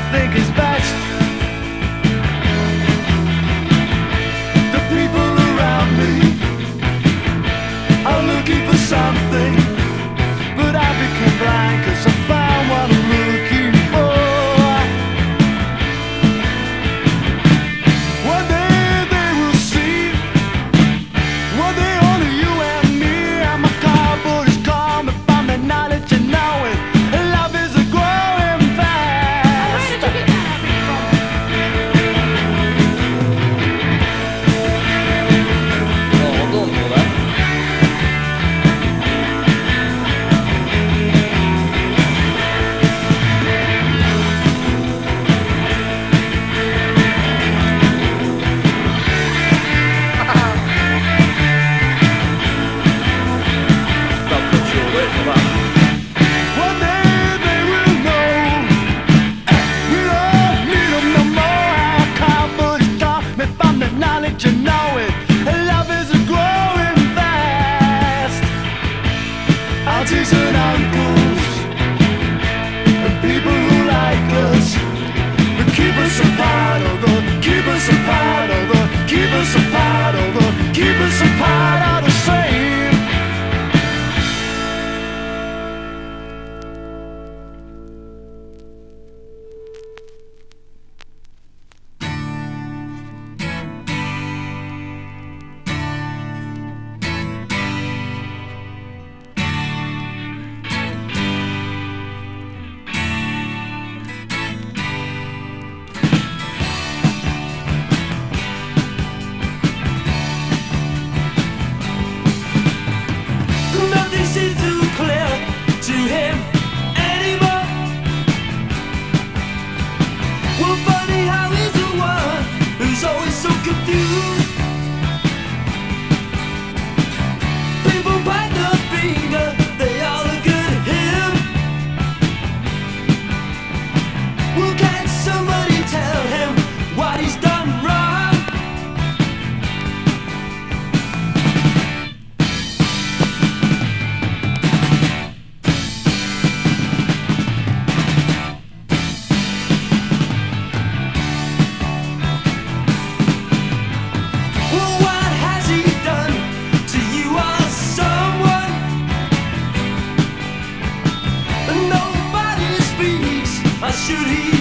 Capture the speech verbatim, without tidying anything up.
think is best. The people around me are looking for something, but I became blind 'cause I found what I'm looking for. One day they will see, one day only you and me. And my cardboard is coming from the knowledge and knowing love is a growing fast. Where did you get that beat from? 어, 어떤 거야? Stop the show, wait for that. One day they will know we don't need them no more. Our cardboard is coming from the knowledge and knowing love is a growing fast. Aunties and uncles and people who like us, but keep us apart, although keep us apart, although keep us apart, although keep us apart are the same. Nothing seems too clear to him anymore. Well, funny how he's the one who's always so confused. People point the finger, they all look at him. Well, can't somebody tell him what he's done wrong? Well, what has he done to you or someone? Nobody speaks, or should he